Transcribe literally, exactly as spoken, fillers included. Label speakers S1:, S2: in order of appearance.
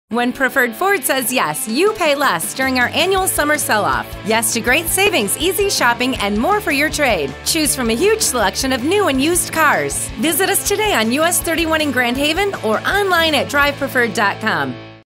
S1: When Preferred Ford says yes, you pay less during our annual summer sell-off. Yes to great savings, easy shopping, and more for your trade. Choose from a huge selection of new and used cars. Visit us today on U S thirty-one in Grand Haven or online at drive preferred dot com.